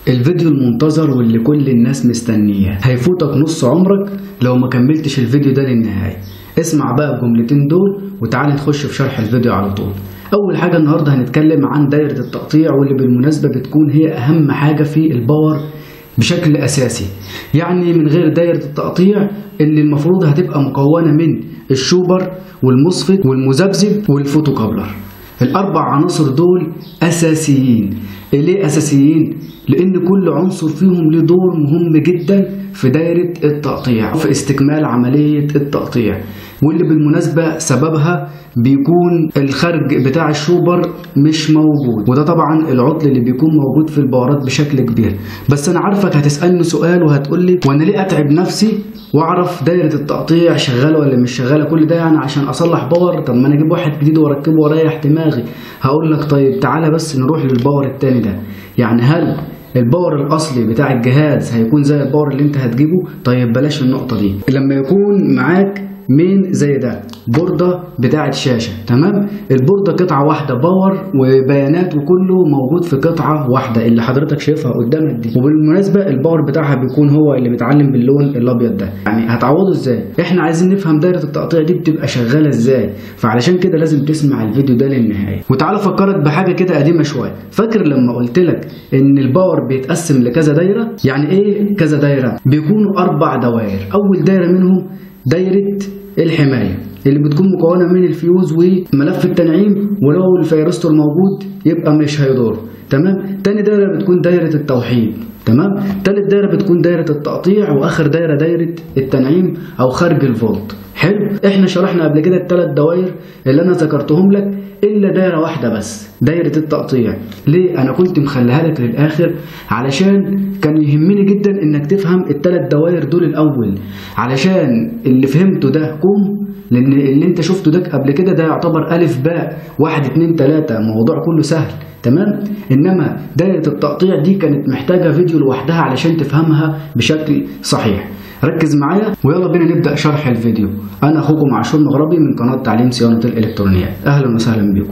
الفيديو المنتظر واللي كل الناس مستنياه، هيفوتك نص عمرك لو ما كملتش الفيديو ده للنهاية. اسمع بقى الجملتين دول وتعالى نخش في شرح الفيديو على طول. اول حاجة النهاردة هنتكلم عن دايرة التقطيع، واللي بالمناسبة بتكون هي اهم حاجة في الباور بشكل اساسي. يعني من غير دايرة التقطيع اللي المفروض هتبقى مكونة من الشوبر والمصفت والمذبذب والفوتوكابلر. الاربع عناصر دول اساسيين. ليه اساسيين؟ لان كل عنصر فيهم له دور مهم جدا في دايرة التقطيع، في استكمال عملية التقطيع، واللي بالمناسبة سببها بيكون الخرج بتاع الشوبر مش موجود، وده طبعا العطل اللي بيكون موجود في الباورات بشكل كبير. بس انا عارفك هتسألني سؤال وهتقولي وانا ليه اتعب نفسي واعرف دايرة التقطيع شغالة ولا مش شغالة كل ده يعني عشان اصلح باور؟ طب ما انا اجيب واحد جديد واركبه واريح دماغي. هقول لك طيب تعالى بس نروح للباور التاني ده. يعني هل الباور الاصلي بتاع الجهاز هيكون زي الباور اللي انت هتجيبه؟ طيب بلاش النقطة دي. لما يكون معاك مين زي ده، بوردة بتاعة شاشة، تمام؟ البوردة قطعة واحدة باور وبيانات وكله موجود في قطعة واحدة اللي حضرتك شايفها قدامك دي. وبالمناسبة الباور بتاعها بيكون هو اللي متعلم باللون الابيض ده. يعني هتعوضه ازاي؟ احنا عايزين نفهم دايرة التقطيع دي بتبقى شغالة ازاي، فعلشان كده لازم تسمع الفيديو ده للنهاية. وتعالى افكرك بحاجة كده قديمة شوية. فاكر لما قلت لك ان الباور بيتقسم لكذا دايرة؟ يعني ايه كذا دايرة؟ بيكونوا 4 دوائر. اول دايرة منهم دايرة الحماية اللي بتكون مكونة من الفيوز وملف التنعيم، ولو الفيروستور موجود يبقى مش هيضر، تمام؟ تاني دايرة بتكون دايرة التوحيد، تمام؟ تالت دايرة بتكون دايرة التقطيع، واخر دايرة دايرة التنعيم او خارج الفولت. حلو، احنا شرحنا قبل كده ال3 دوائر اللي انا ذكرتهم لك، الا دايره واحده بس، دايره التقطيع. ليه انا كنت مخليها لك للاخر؟ علشان كان يهمني جدا انك تفهم ال3 دوائر دول الاول، علشان اللي فهمته ده كوم، لان اللي انت شفته ده قبل كده ده يعتبر الف باء 1 2 3، الموضوع كله سهل، تمام؟ انما دايره التقطيع دي كانت محتاجه فيديو لوحدها علشان تفهمها بشكل صحيح. ركز معايا ويلا بينا نبدأ شرح الفيديو. أنا أخوكم عاشور مغربي من قناة تعليم صيانة الإلكترونيات. أهلا وسهلا بكم.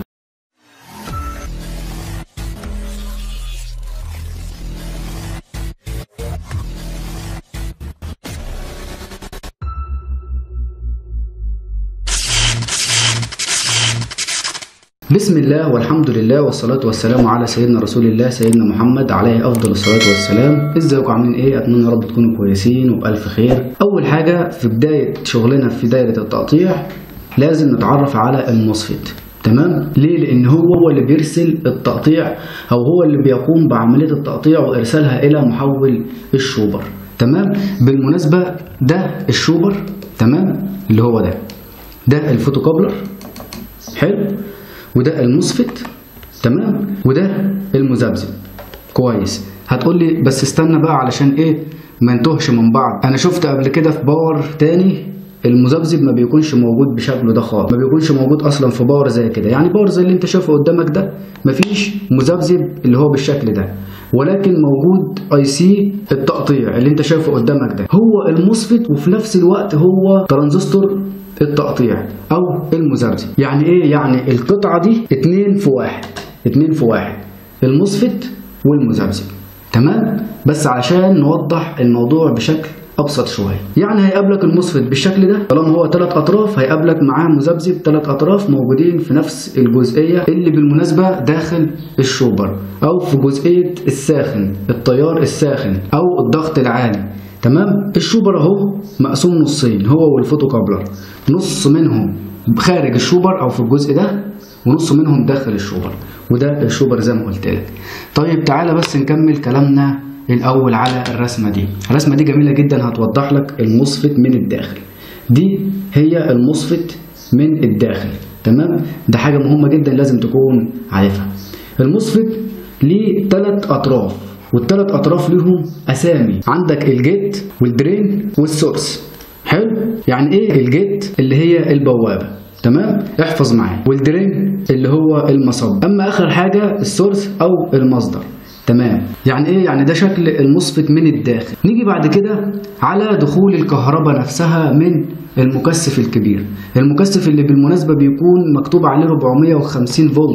بسم الله والحمد لله والصلاة والسلام على سيدنا رسول الله سيدنا محمد عليه أفضل الصلاة والسلام. ازيكم عاملين ايه؟ أتمنى يا رب تكونوا كويسين وبألف خير. أول حاجة في بداية شغلنا في دايرة التقطيع لازم نتعرف على المصفت، تمام؟ ليه؟ لأن هو اللي بيرسل التقطيع، أو هو اللي بيقوم بعملية التقطيع وإرسالها إلى محول الشوبر، تمام؟ بالمناسبة ده الشوبر، تمام؟ اللي هو ده الفوتوكابلر، حلو؟ وده المصفت، تمام؟ وده المذبذب. كويس. هتقول لي بس استنى بقى علشان ايه ما نتوهش من بعض. انا شفت قبل كده في باور تاني المذبذب ما بيكونش موجود بشكله ده خالص، ما بيكونش موجود اصلا في باور زي كده. يعني باور زي اللي انت شايفه قدامك ده مفيش مذبذب اللي هو بالشكل ده، ولكن موجود اي سي التقطيع اللي انت شايفه قدامك ده هو المصفت، وفي نفس الوقت هو ترانزستور التقطيع او المذبذب. يعني ايه؟ يعني القطعه دي 2 في 1، 2 في 1، المصفت والمذبذب، تمام؟ بس علشان نوضح الموضوع بشكل ابسط شويه، يعني هيقابلك المصفت بالشكل ده طالما هو 3 اطراف، هيقابلك معاه مذبذب 3 اطراف موجودين في نفس الجزئيه اللي بالمناسبه داخل الشوبر، او في جزئيه الساخن، التيار الساخن او الضغط العالي، تمام؟ الشوبر اهو مقسوم نصين هو والفوتوكابلر، نص منهم خارج الشوبر او في الجزء ده، ونص منهم داخل الشوبر، وده الشوبر زي ما قلت لك. طيب تعالى بس نكمل كلامنا الاول على الرسمه دي. الرسمه دي جميله جدا هتوضح لك المصفت من الداخل. دي هي المصفت من الداخل، تمام؟ ده حاجه مهمه جدا لازم تكون عارفها. المصفت ليه 3 اطراف، وال3 اطراف ليهم اسامي. عندك الجيت والدرين والسورس. حلو؟ يعني ايه الجيت؟ اللي هي البوابه، تمام؟ احفظ معايا. والدرين اللي هو المصب. اما اخر حاجه السورس او المصدر، تمام؟ يعني ايه؟ يعني ده شكل المصفت من الداخل. نيجي بعد كده على دخول الكهرباء نفسها من المكثف الكبير. المكثف اللي بالمناسبه بيكون مكتوب عليه 450 فولت،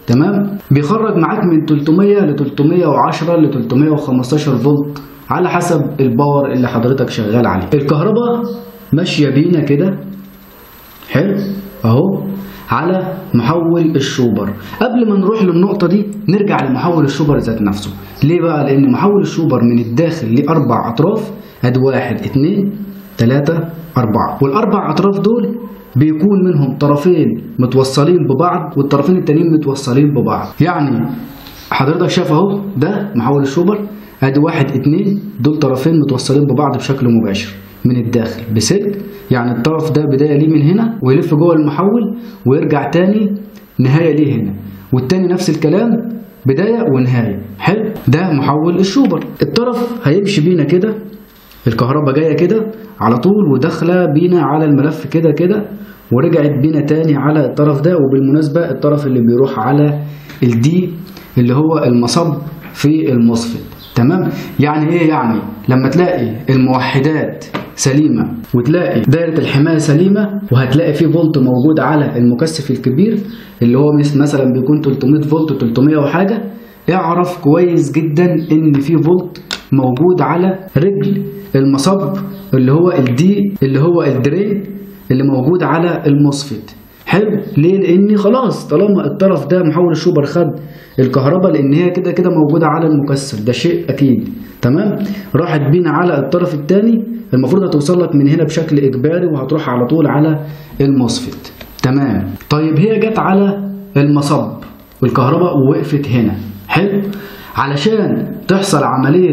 تمام؟ بيخرج معاك من 300 ل 310 ل 315 فولت على حسب الباور اللي حضرتك شغال عليه. الكهرباء ماشيه بينا كده حلو اهو على محول الشوبر. قبل ما نروح للنقطه دي نرجع لمحول الشوبر ذات نفسه. ليه بقى؟ لان محول الشوبر من الداخل ليه 4 اطراف، ادي 1 2 3 4، والاربع اطراف دول بيكون منهم طرفين متوصلين ببعض والطرفين التانيين متوصلين ببعض. يعني حضرتك شايف اهو ده محول الشوبر، ادي 1 2 دول طرفين متوصلين ببعض بشكل مباشر من الداخل بسلك. يعني الطرف ده بدايه ليه من هنا ويلف جوه المحول ويرجع تاني نهايه ليه هنا، والتاني نفس الكلام بدايه ونهايه. حلو، ده محول الشوبر. الطرف هيمشي بينا كده، الكهرباء جايه كده على طول وداخله بينا على الملف كده كده ورجعت بينا تاني على الطرف ده. وبالمناسبه الطرف اللي بيروح على الدي اللي هو المصب في المصفت. تمام؟ يعني ايه؟ يعني لما تلاقي الموحدات سليمه وتلاقي دايره الحمايه سليمه وهتلاقي فيه فولت موجود على المكثف الكبير اللي هو مثلا بيكون 300 فولت 300 وحاجه، اعرف كويس جدا ان في فولت موجود على رجل المصب اللي هو الدي اللي هو الدرين اللي موجود على المصفت. حلو، ليه؟ لان خلاص طالما الطرف ده محول الشوبر خد الكهرباء لان هي كده كده موجوده على المكثف، ده شيء اكيد. تمام؟ راحت بينا على الطرف الثاني، المفروض هتوصل لك من هنا بشكل اجباري وهتروح على طول على المصفت. تمام؟ طيب هي جت على المصب والكهرباء ووقفت هنا. حلو، علشان تحصل عمليه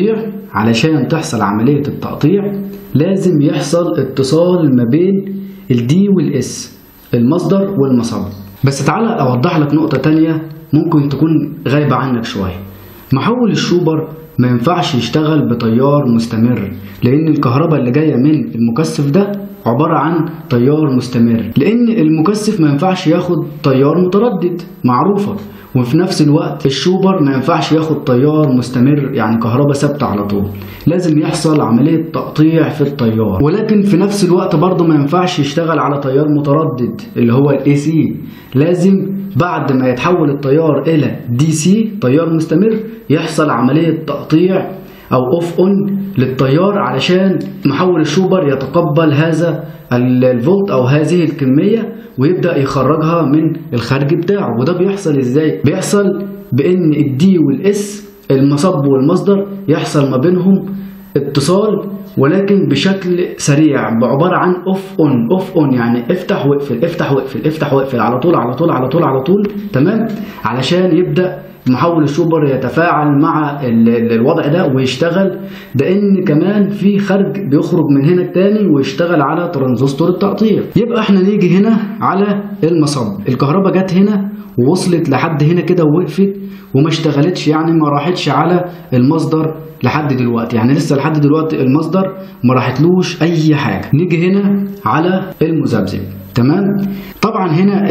التقطيع لازم يحصل اتصال ما بين الدي والاس، المصدر والمصب. بس تعالى اوضح لك نقطة تانية ممكن تكون غايبة عنك شوية. محول الشوبر ما ينفعش يشتغل بتيار مستمر، لان الكهرباء اللي جاية من المكثف ده عبارة عن تيار مستمر، لان المكثف ما ينفعش ياخد تيار متردد معروفة، وفي نفس الوقت الشوبر ما ينفعش ياخد تيار مستمر يعني كهرباء ثابته على طول، لازم يحصل عمليه تقطيع في التيار. ولكن في نفس الوقت برضه ما ينفعش يشتغل على تيار متردد اللي هو الاي سي، لازم بعد ما يتحول التيار الى دي سي تيار مستمر يحصل عمليه تقطيع او اوف اون للتيار علشان محول الشوبر يتقبل هذا الفولت او هذه الكميه ويبدأ يخرجها من الخارج بتاعه. وده بيحصل ازاي؟ بيحصل بان الدي والاس المصب والمصدر يحصل ما بينهم اتصال ولكن بشكل سريع بعبارة عن اوف اون يعني افتح واقفل افتح واقفل افتح واقفل على طول على طول على طول على طول. تمام؟ علشان يبدأ محول الشوبر يتفاعل مع الوضع ده ويشتغل، ده ان كمان في خرج بيخرج من هنا التاني ويشتغل على ترانزستور التقطيع. يبقى احنا نيجي هنا على المصب، الكهرباء جت هنا ووصلت لحد هنا كده ووقفت وما اشتغلتش، يعني ما راحتش على المصدر لحد دلوقتي، يعني لسه لحد دلوقتي المصدر ما راحتلوش اي حاجه. نيجي هنا على المذبذب. تمام؟ طبعا هنا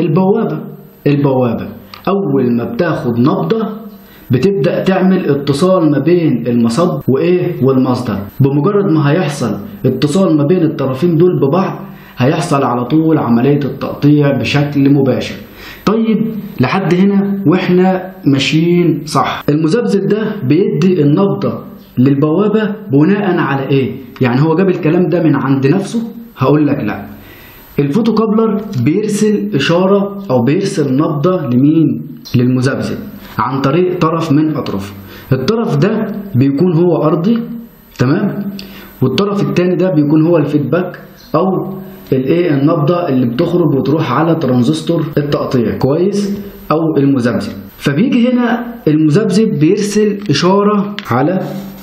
البوابه اول ما بتاخد نبضه بتبدأ تعمل اتصال ما بين المصب والمصدر. بمجرد ما هيحصل اتصال ما بين الطرفين دول ببعض هيحصل على طول عملية التقطيع بشكل مباشر. طيب لحد هنا واحنا ماشيين صح. المذبذب ده بيدي النبضة للبوابة بناء على ايه؟ يعني هو جاب الكلام ده من عند نفسه؟ هقول لك لا. الفوتوكابلر بيرسل إشارة أو بيرسل نبضة لمين؟ للمذبذب عن طريق طرف من أطرافه. الطرف ده بيكون هو أرضي، تمام؟ والطرف التاني ده بيكون هو الفيدباك أو النبضة اللي بتخرج وتروح على ترانزستور التقطيع، كويس؟ أو المذبذب. فبيجي هنا المذبذب بيرسل إشارة على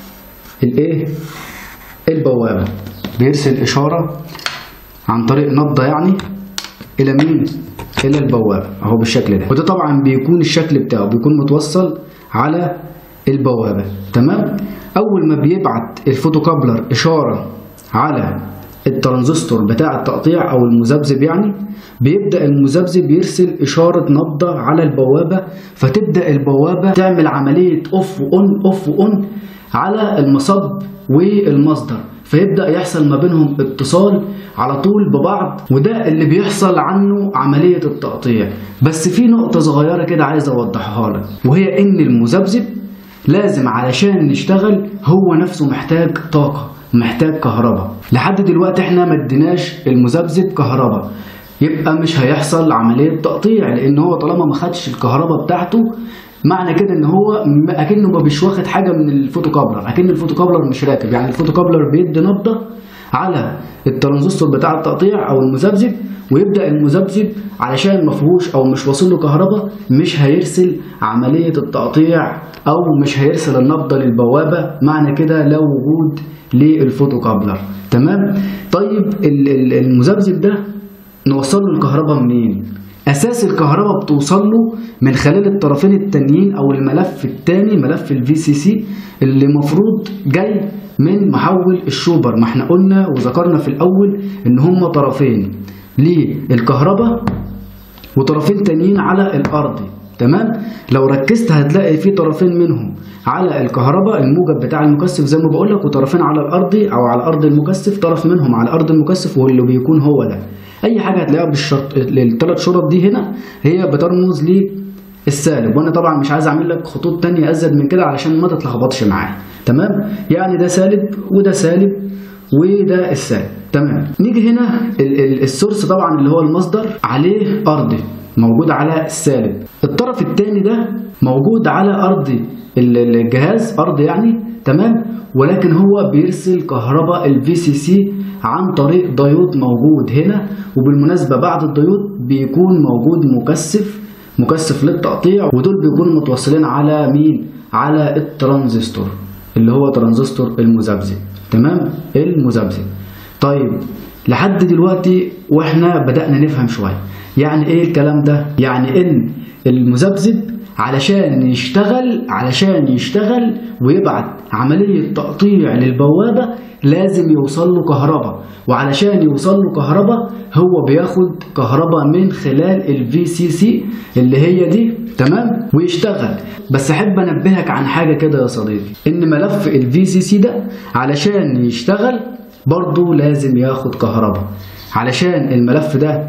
البوابة، بيرسل إشارة عن طريق نبضة يعني إلى مين؟ إلى البوابة أهو بالشكل ده. وده طبعا بيكون الشكل بتاعه بيكون متوصل على البوابة. تمام؟ أول ما بيبعت الفوتوكابلر إشارة على الترانزستور بتاع التقطيع أو المذبذب يعني، بيبدأ المذبذب يرسل إشارة نبضة على البوابة، فتبدأ البوابة تعمل عملية أوف وأون أوف وأون على المصب والمصدر فيبدأ يحصل ما بينهم اتصال على طول ببعض، وده اللي بيحصل عنه عملية التقطيع. بس في نقطة صغيرة كده عايز اوضحها لك، وهي ان المذبذب لازم علشان نشتغل هو نفسه محتاج طاقة، محتاج كهرباء. لحد دلوقتي احنا ما اديناش المذبذب كهرباء، يبقى مش هيحصل عملية تقطيع، لان هو طالما ما خدش الكهرباء بتاعته معنى كده ان هو اكنه ما بيش واخد حاجة من الفوتوكابلر، اكن الفوتوكابلر مش راكب. يعني الفوتوكابلر بيدي نبضة على الترانزستور بتاع التقطيع او المذبذب، ويبدأ المذبذب علشان ما فيهوش او مش واصل له كهرباء مش هيرسل عملية التقطيع او مش هيرسل النبضة للبوابة، معنى كده لا وجود للفوتوكابلر. تمام. طيب المذبذب ده نوصل له الكهرباء منين؟ اساس الكهرباء بتوصل له من خلال الطرفين التانيين او الملف التاني، ملف الفي سي سي اللي مفروض جاي من محول الشوبر. ما احنا قلنا وذكرنا في الاول ان هما طرفين للكهرباء وطرفين تانيين على الارض. تمام. لو ركزت هتلاقي في طرفين منهم على الكهرباء الموجب بتاع المكثف زي ما بقول لك، وطرفين على الارض او على ارض المكثف، طرف منهم على ارض المكثف واللي بيكون هو ده. اي حاجه هتلاقيها بالشرط الثلاث شرط دي هنا هي بترمز للسالب، وانا طبعا مش عايز اعمل لك خطوط تانية ازيد من كده علشان ما تتلخبطش معايا. تمام. يعني ده سالب وده سالب وده السالب. تمام. نيجي هنا السورس طبعا اللي هو المصدر عليه ارضي موجود على السالب، الطرف الثاني ده موجود على ارض الجهاز، ارض يعني. تمام. ولكن هو بيرسل كهرباء الفي سي سي عن طريق ديود موجود هنا، وبالمناسبة بعد الديود بيكون موجود مكثف للتقطيع، ودول بيكونوا متوصلين على مين؟ على الترانزستور اللي هو ترانزستور المذبذب. تمام. المذبذب. طيب لحد دلوقتي واحنا بدأنا نفهم شوية يعني ايه الكلام ده؟ يعني ان المذبذب علشان يشتغل ويبعت عملية تقطيع للبوابة لازم يوصل له كهرباء، وعلشان يوصل له كهرباء هو بياخد كهرباء من خلال الفي سي سي اللي هي دي. تمام. ويشتغل. بس احب انبهك عن حاجة كده يا صديقي، ان ملف الفي سي سي ده علشان يشتغل برضه لازم ياخد كهرباء. علشان الملف ده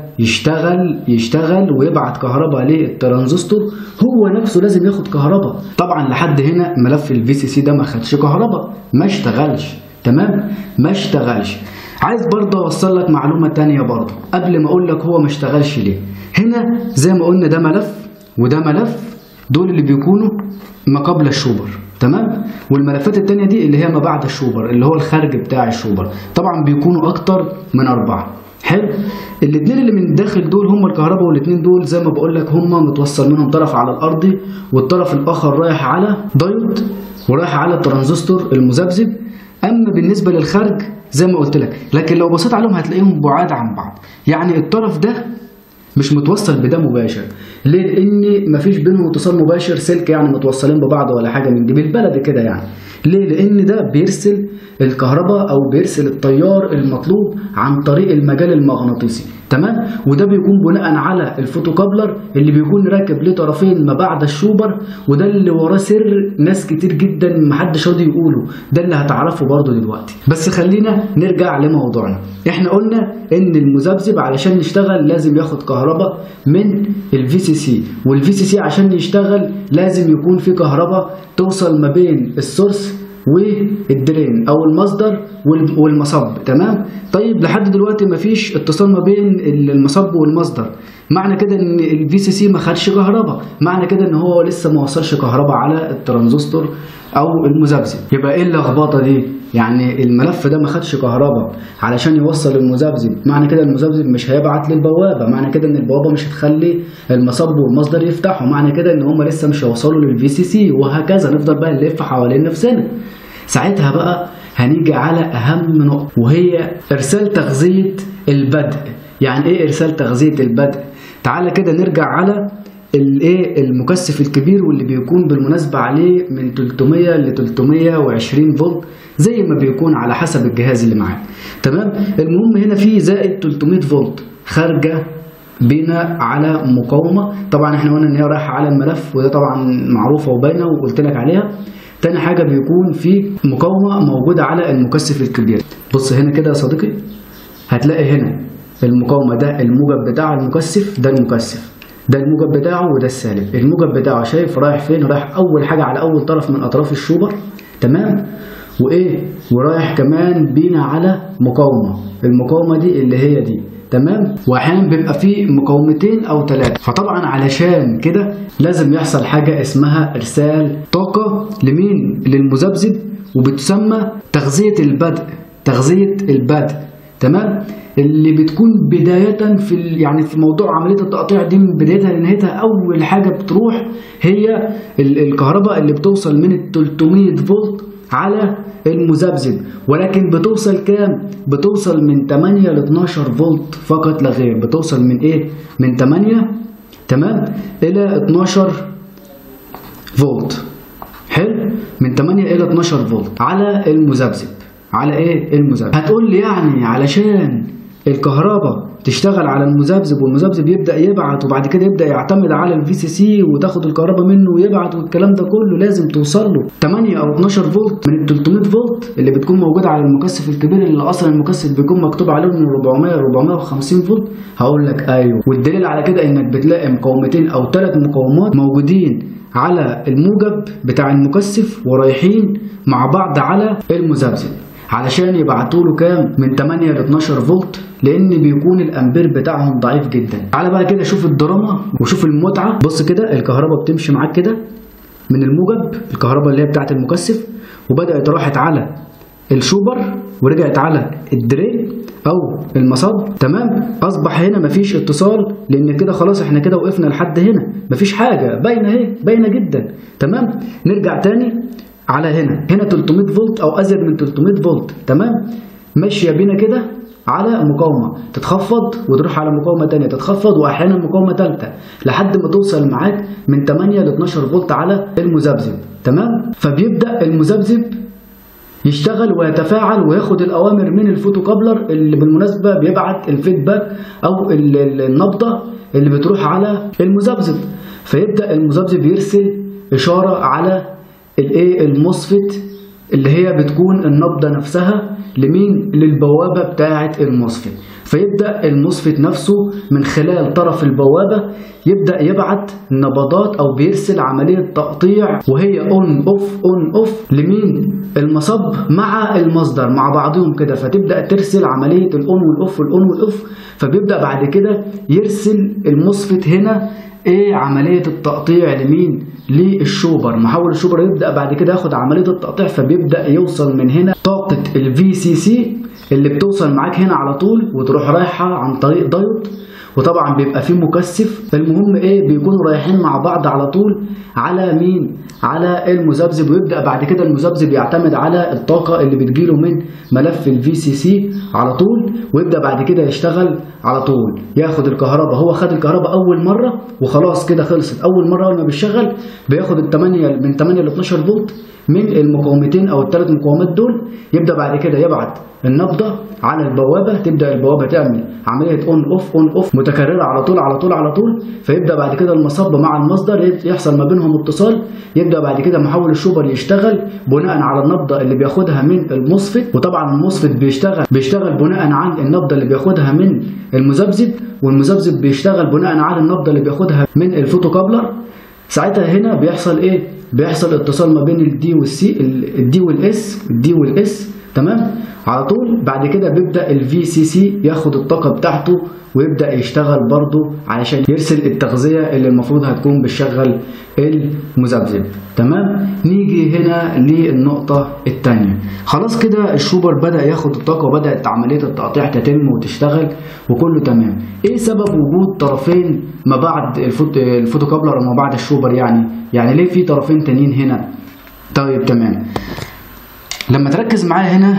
يشتغل ويبعت كهرباء للترانزستور هو نفسه لازم ياخد كهرباء. طبعا لحد هنا ملف الفي سي سي ده ما خدش كهرباء، ما اشتغلش. تمام. ما اشتغلش. عايز برضه اوصل لك معلومة تانية برضه قبل ما اقول لك هو ما اشتغلش ليه. هنا زي ما قلنا ده ملف وده ملف، دول اللي بيكونوا ما قبل الشوبر. تمام. والملفات التانية دي اللي هي ما بعد الشوبر اللي هو الخارج بتاع الشوبر، طبعا بيكونوا اكتر من 4. حلو. الاثنين اللي من الداخل دول هم الكهرباء، والاثنين دول زي ما بقول لك هم متوصل منهم طرف على الارضي والطرف الاخر رايح على دايود ورايح على الترانزستور المذبذب. اما بالنسبه للخارج زي ما قلت لك، لكن لو بصيت عليهم هتلاقيهم بعاد عن بعض. يعني الطرف ده مش متوصل بده مباشر. ليه؟ لان مفيش بينهم اتصال مباشر، سلك يعني متوصلين ببعض ولا حاجه من دي بالبلد كده يعني. ليه؟ لان ده بيرسل الكهرباء او بيرسل التيار المطلوب عن طريق المجال المغناطيسي. تمام. وده بيكون بناء على الفوتوكابلر اللي بيكون راكب له طرفين ما بعد الشوبر، وده اللي وراه سر ناس كتير جدا محدش راضي يقوله، ده اللي هتعرفه برضه دلوقتي. بس خلينا نرجع لموضوعنا. احنا قلنا ان المذبذب علشان يشتغل لازم ياخد كهرباء من الفي سي سي، والفي سي سي عشان يشتغل لازم يكون في كهرباء توصل ما بين السورس والدرين او المصدر والمصب. تمام. طيب لحد دلوقتي مفيش اتصال ما بين المصب والمصدر، معنى كده ان الفي سي سي ما خدش كهرباء، معنى كده ان هو لسه ما وصلش كهرباء على الترانزستور او المذبذب. يبقى ايه اللخبطه دي؟ يعني الملف ده ما خدش كهرباء علشان يوصل المذبذب، معنى كده المذبذب مش هيبعت للبوابه، معنى كده ان البوابه مش هتخلي المصب والمصدر يفتحوا، معنى كده ان هم لسه مش هيوصلوا للفي سي سي، وهكذا نفضل بقى نلف حوالين نفسنا. ساعتها بقى هنيجي على اهم نقطه، وهي ارسال تغذيه البدء. يعني ايه ارسال تغذيه البدء؟ تعالى كده نرجع على المكثف الكبير، واللي بيكون بالمناسبه عليه من 300 ل 320 فولت زي ما بيكون على حسب الجهاز اللي معاك. تمام. المهم هنا في زائد 300 فولت خارجه بينا على مقاومه، طبعا احنا قلنا ان هي رايحه على الملف، وده طبعا معروفه وباينه وقلت لك عليها. تاني حاجة بيكون في مقاومة موجودة على المكثف الكبير. بص هنا كده يا صديقي، هتلاقي هنا المقاومة ده الموجب بتاع المكثف، ده المكثف، ده الموجب بتاعه وده السالب. الموجب بتاعه شايف رايح فين؟ رايح أول حاجة على أول طرف من أطراف الشوبر، تمام؟ ورايح كمان بينا على مقاومة، المقاومة دي اللي هي دي، تمام؟ واحيانا بيبقى فيه مقاومتين او 3. فطبعا علشان كده لازم يحصل حاجه اسمها ارسال طاقه لمين؟ للمذبذب، وبتسمى تغذيه البدء، تغذيه البدء، تمام؟ اللي بتكون بدايه في يعني في موضوع عمليه التقطيع دي من بدايتها لنهايتها، اول حاجه بتروح هي الكهرباء اللي بتوصل من ال 300 فولت على المذبذب. ولكن بتوصل كام؟ بتوصل من 8 ل 12 فولت فقط لا غير. بتوصل من ايه؟ من 8 تمام الى 12 فولت. حلو؟ من 8 الى 12 فولت على المذبذب. على ايه؟ المذبذب. هتقول لي يعني علشان الكهرباء تشتغل على المذبذب والمذبذب يبدا يبعت وبعد كده يبدا يعتمد على الفي سي سي وتاخد الكهرباء منه ويبعت والكلام ده كله، لازم توصل له 8 او 12 فولت من ال 300 فولت اللي بتكون موجوده على المكثف الكبير، اللي اصلا المكثف بيكون مكتوب عليه من 400 ل 450 فولت. هقول لك ايوه، والدليل على كده انك بتلاقي مقاومتين او 3 مقاومات موجودين على الموجب بتاع المكثف ورايحين مع بعض على المذبذب علشان يبعتوا له كام؟ من 8 ل 12 فولت، لان بيكون الامبير بتاعهم ضعيف جدا. تعالى بقى كده شوف الدراما وشوف المتعه. بص كده الكهرباء بتمشي معاك كده من الموجب، الكهرباء اللي هي بتاعه المكثف، وبدات راحت على الشوبر ورجعت على الدري او المصب، تمام؟ اصبح هنا مفيش اتصال، لان كده خلاص احنا كده وقفنا لحد هنا، مفيش حاجه باينه اهي، باينه جدا، تمام؟ نرجع تاني على هنا 300 فولت او ازيد من 300 فولت، تمام؟ ماشيه بينا كده على مقاومه تتخفض وتروح على مقاومه ثانيه تتخفض واحيانا مقاومه ثالثه لحد ما توصل معاك من 8 ل 12 فولت على المذبذب، تمام؟ فبيبدا المذبذب يشتغل ويتفاعل وياخد الاوامر من الفوتوكابلر اللي بالمناسبه بيبعت الفيدباك او النبضه اللي بتروح على المذبذب. فيبدا المذبذب يرسل اشاره على الايه؟ الموسفيت اللي هي بتكون النبضه نفسها لمين؟ للبوابه بتاعه الموسفيت. فيبدا الموسفيت نفسه من خلال طرف البوابه يبدا يبعت نبضات او بيرسل عمليه تقطيع وهي اون اوف اون اوف لمين؟ المصب مع المصدر مع بعضهم كده، فتبدا ترسل عمليه الاون والاوف والاون والاوف. فبيبدا بعد كده يرسل الموسفيت هنا ايه؟ عمليه التقطيع لمين؟ للشوبر. محول الشوبر يبدا بعد كده ياخد عمليه التقطيع، فبيبدا يوصل من هنا طاقه الفي سي سي اللي بتوصل معاك هنا على طول وتروح رايحه عن طريق دايود، وطبعا بيبقى فيه مكثف. المهم ايه؟ بيكونوا رايحين مع بعض على طول على مين؟ على المذبذب. ويبدا بعد كده المذبذب يعتمد على الطاقه اللي بتجيله من ملف الفي سي سي على طول، ويبدا بعد كده يشتغل على طول، ياخد الكهرباء. هو خد الكهرباء اول مره وخلاص كده خلصت. اول مره اول ما بيشتغل بياخد من 8 ل 12 فولت من المقاومتين او ال3 مقاومات دول. يبدا بعد كده يبعت النبضه على البوابه، تبدا البوابه تعمل عمليه اون اوف اون اوف متكرره على طول على طول على طول. فيبدا بعد كده المصب مع المصدر يحصل ما بينهم اتصال. يبدا بعد كده محول الشوبر يشتغل بناء على النبضه اللي بياخدها من الموسفيت، وطبعا الموسفيت بيشتغل بناء على النبضه اللي بياخدها من المذبذب، والمذبذب بيشتغل بناء على النبضه اللي بياخدها من الفوتوكابلر. ساعتها هنا بيحصل ايه؟ بيحصل اتصال ما بين الدي والسي، الدي والاس، تمام؟ على طول. بعد كده بيبدا الفي سي سي ياخد الطاقه بتاعته ويبدا يشتغل برضو علشان يرسل التغذيه اللي المفروض هتكون بتشغل المذبذب، تمام؟ نيجي هنا للنقطه الثانيه. خلاص كده الشوبر بدا ياخد الطاقه وبدات عمليه التقطيع تتم وتشتغل وكله تمام. ايه سبب وجود طرفين ما بعد الفوتوكابلر وما بعد الشوبر؟ يعني ليه في طرفين تانيين هنا؟ طيب تمام، لما تركز معايا هنا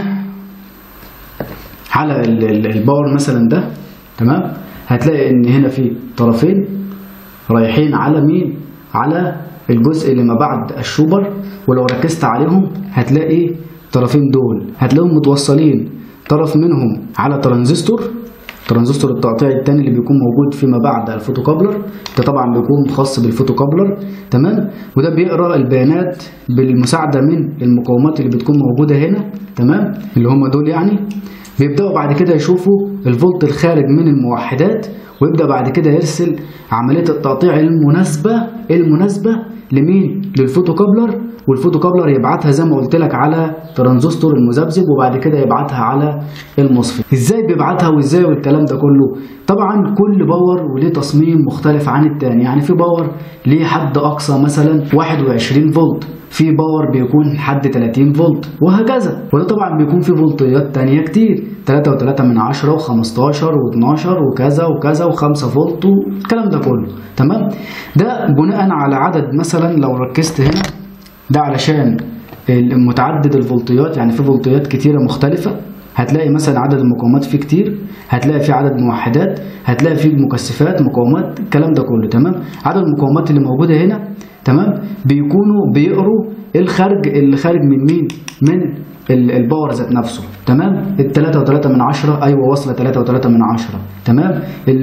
على الباور مثلا ده، تمام؟ هتلاقي ان هنا في طرفين رايحين على مين؟ على الجزء اللي ما بعد الشوبر. ولو ركزت عليهم هتلاقي الطرفين دول هتلاقيهم متوصلين، طرف منهم على ترانزستور ترانزستور التقطيع الثاني اللي بيكون موجود فيما بعد الفوتوكابلر ده طبعا بيكون خاص بالفوتوكابلر. تمام. وده بيقرا البيانات بالمساعده من المقاومات اللي بتكون موجوده هنا. تمام. اللي هم دول يعني بيبداوا بعد كده يشوفوا الفولت الخارج من الموحدات، ويبدا بعد كده يرسل عمليه التقطيع المناسبه لمين؟ للفوتوكابلر، والفوتوكابلر يبعتها زي ما قلت لك على ترانزستور المذبذب، وبعد كده يبعتها على المصفت. ازاي بيبعتها وازاي والكلام ده كله؟ طبعا كل باور وليه تصميم مختلف عن التاني. يعني في باور ليه حد اقصى مثلا 21 فولت، في باور بيكون حد 30 فولت، وهكذا. وده طبعا بيكون في فولتيات تانية كتير، 3.3 من 10 و15 و12 وكذا وكذا و5 فولت والكلام ده كله. تمام. ده بناء على عدد، مثلا لو ركزت هنا ده علشان متعدد الفولتيات، يعني في فولتيات كتيرة مختلفة. هتلاقي مثلا عدد المقاومات فيه كتير، هتلاقي فيه عدد موحدات، هتلاقي فيه مكثفات، مقاومات، الكلام ده كله. تمام. عدد المقاومات اللي موجودة هنا تمام بيكونوا بيقروا اللي خارج من مين؟ من الباور ذات نفسه. تمام. ال 3.3 من 10 ايوه واصله 3.3 من 10. تمام.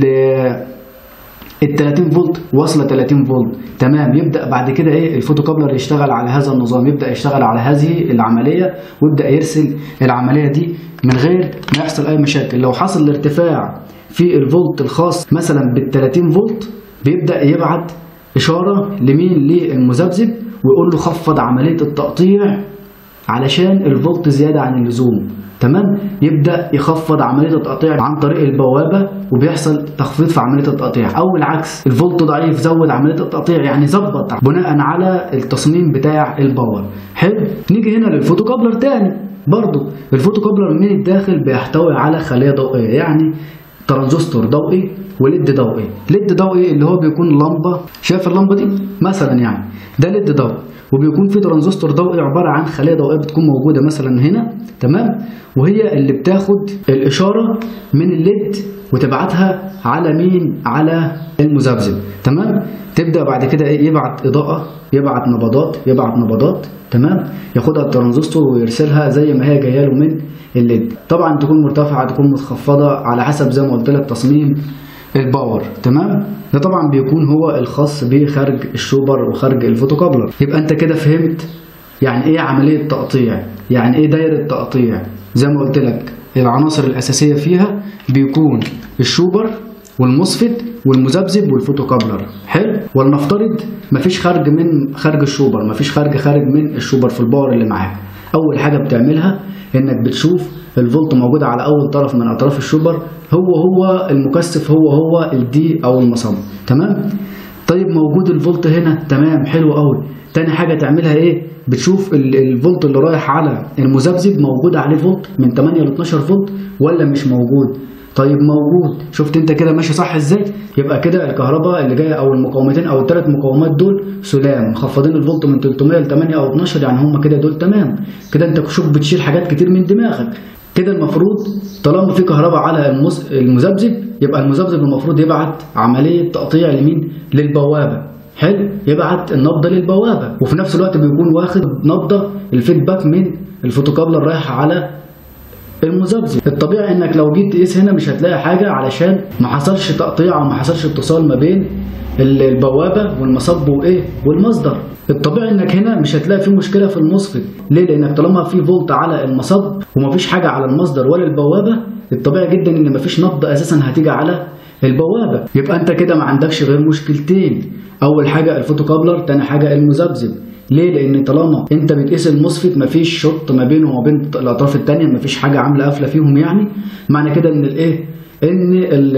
ال 30 فولت واصله 30 فولت. تمام. يبدا بعد كده ايه؟ الفوتوكابلر يشتغل على هذا النظام، يبدا يشتغل على هذه العمليه، ويبدا يرسل العمليه دي من غير ما يحصل اي مشاكل. لو حصل ارتفاع في الفولت الخاص مثلا بال 30 فولت، بيبدا يبعت اشاره لمين؟ للمذبذب، ويقول له خفض عمليه التقطيع علشان الفولت زياده عن اللزوم. تمام. يبدا يخفض عمليه التقطيع عن طريق البوابه، وبيحصل تخفيض في عمليه التقطيع، او العكس الفولت ضعيف زود عمليه التقطيع، يعني ظبط بناء على التصميم بتاع الباور. حلو. نيجي هنا للفوتوكابلر تاني. برضو الفوتوكابلر من الداخل بيحتوي على خليه ضوئيه، يعني ترانزستور ضوئي وليد ضوئي. ليد ضوئي اللي هو بيكون لمبه، شايف اللمبه دي مثلا؟ يعني ده ليد ضوئي، وبيكون في ترانزستور ضوئي عباره عن خليه ضوئيه بتكون موجوده مثلا هنا. تمام. وهي اللي بتاخد الاشاره من الليد وتبعتها على مين؟ على المذبذب. تمام. تبدا بعد كده ايه؟ يبعت اضاءه، يبعت نبضات. تمام. ياخدها الترانزستور ويرسلها زي ما هي جايه له من الليد. طبعا تكون مرتفعه، تكون متخفضه، على حسب زي ما قلت لك تصميم الباور. تمام. ده طبعا بيكون هو الخاص بخارج الشوبر وخارج الفوتوكابلر. يبقى انت كده فهمت يعني ايه عمليه تقطيع، يعني ايه دايره تقطيع. زي ما قلت لك العناصر الاساسيه فيها بيكون الشوبر والمصفت والمذبذب والفوتوكابلر. حلو. ولنفترض مفيش خارج من خارج الشوبر، مفيش خارج من الشوبر في الباور اللي معاك. اول حاجه بتعملها انك بتشوف الفولت موجود على اول طرف من اطراف الشوبر، هو المكثف، هو الدي او المصب. تمام. طيب موجود الفولت هنا. تمام. حلو قوي. تاني حاجه تعملها ايه؟ بتشوف الفولت اللي رايح على المذبذب موجود عليه فولت من 8 ل 12 فولت ولا مش موجود. طيب موجود. شفت انت كده ماشي صح ازاي؟ يبقى كده الكهرباء اللي جايه او المقاومتين او الثلاث مقاومات دول سلام، مخفضين الفولت من 300 ل 8 او 12، يعني هم كده دول تمام. كده انت شوف بتشيل حاجات كتير من دماغك. كده المفروض طالما في كهرباء على المذبذب، يبقى المذبذب المفروض يبعت عمليه تقطيع لمين؟ للبوابه. حلو. يبعت النبضه للبوابه، وفي نفس الوقت بيكون واخد نبضه الفيدباك من الفوتوكابلر رايحه على المذبذب. الطبيعي انك لو جيت تقيس هنا مش هتلاقي حاجه، علشان ما حصلش تقطيع او ما حصلش اتصال ما بين البوابه والمصب وايه والمصدر. الطبيعي انك هنا مش هتلاقي في مشكله في المصفت. ليه؟ لانك طالما في فولت على المصب ومفيش حاجه على المصدر ولا البوابه، الطبيعي جدا ان مفيش نبضه اساسا هتيجي على البوابه. يبقى انت كده ما عندكش غير مشكلتين، اول حاجه الفوتوكابلر، تاني حاجه المذبذب. ليه؟ لان طالما انت بتقيس المصفت مفيش شط ما بينه وما بين الاطراف التانيه، مفيش حاجه عامله قافله فيهم، يعني معنى كده ان الايه؟ ان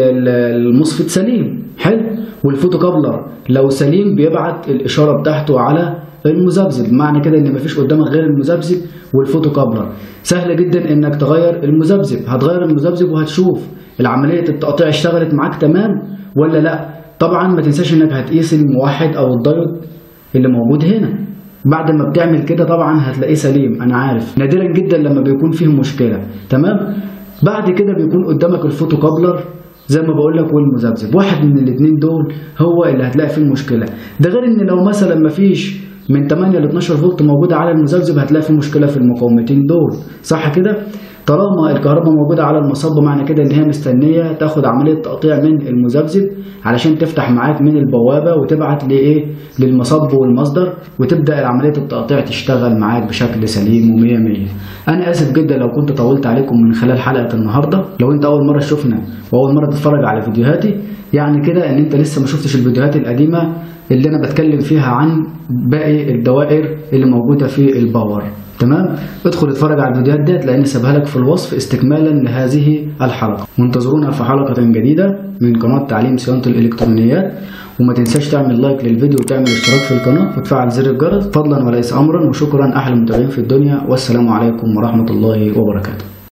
المصفت سليم. حلو. والفوتوكابلر لو سليم بيبعت الاشاره بتاعته على المذبذب، معنى كده ان مفيش قدامك غير المذبذب والفوتوكابلر. سهل جدا انك تغير المذبذب. هتغير المذبذب وهتشوف العمليه التقطيع اشتغلت معاك تمام ولا لا. طبعا ما تنساش انك هتقيس الموحد او الدايود اللي موجود هنا. بعد ما بتعمل كده طبعا هتلاقيه سليم، انا عارف نادرا جدا لما بيكون فيه مشكله. تمام. بعد كده بيكون قدامك الفوتوكابلر زي ما بقول لك والمذبذب، واحد من الاثنين دول هو اللي هتلاقي فيه المشكله. ده غير ان لو مثلا مفيش من 8 ل 12 فولت موجوده على المذبذب، هتلاقي فيه مشكله في المقاومتين دول، صح كده؟ طالما الكهرباء موجودة على المصب معنى كده ان هي مستنية تاخد عملية تقطيع من المذبذب علشان تفتح معاك من البوابة وتبعت لايه للمصب والمصدر، وتبدأ عملية التقطيع تشتغل معاك بشكل سليم ومية مية. انا اسف جدا لو كنت طولت عليكم من خلال حلقة النهاردة. لو انت اول مرة تشوفنا واول مرة تتفرج على فيديوهاتي يعني كده ان انت لسه ما شفتش الفيديوهات القديمة اللي انا بتكلم فيها عن باقي الدوائر اللي موجودة في الباور. تمام، ادخل اتفرج على الفيديوهات ديت لان سيبها لك في الوصف استكمالا لهذه الحلقة. وانتظرونا في حلقة جديدة من قناة تعليم صيانة الالكترونيات. وما تنساش تعمل لايك للفيديو وتعمل اشتراك في القناة وتفعل زر الجرس فضلا وليس امرا. وشكرا احلى متابعين في الدنيا، والسلام عليكم ورحمة الله وبركاته.